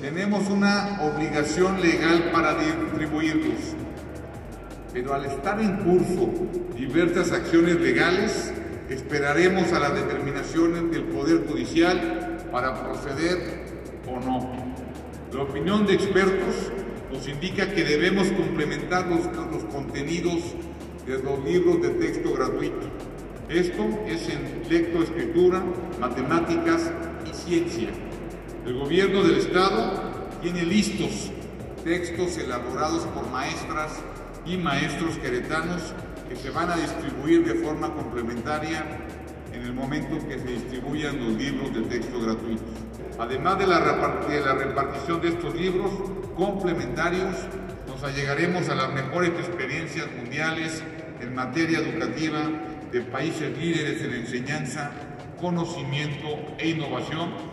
tenemos una obligación legal para distribuirlos, pero al estar en curso diversas acciones legales, esperaremos a las determinaciones del Poder Judicial para proceder o no. La opinión de expertos nos indica que debemos complementar los contenidos de los libros de texto gratuito. Esto es en lectoescritura, matemáticas y ciencia. El gobierno del Estado tiene listos textos elaborados por maestras y maestros queretanos que se van a distribuir de forma complementaria en el momento que se distribuyan los libros de texto gratuitos. Además de la repartición de estos libros complementarios, nos allegaremos a las mejores experiencias mundiales en materia educativa de países líderes en enseñanza, conocimiento e innovación,